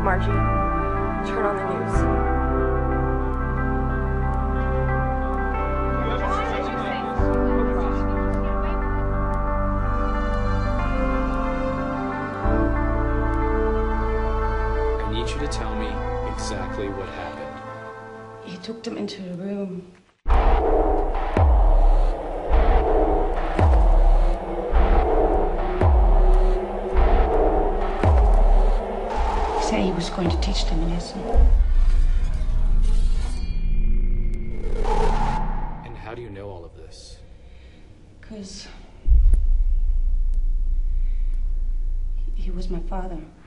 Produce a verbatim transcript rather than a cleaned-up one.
Margie. Turn on the news. I need you to tell me exactly what happened. He took them into a room. He said he was going to teach them a lesson. And how do you know all of this? Because he was my father.